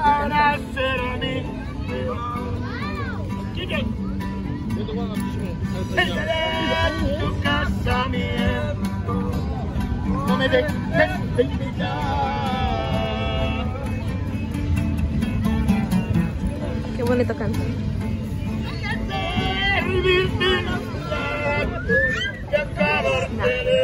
para ser amigo. En tu casamiento no me dejes de invitar. Qué bonito canta. Servirte y acabarte de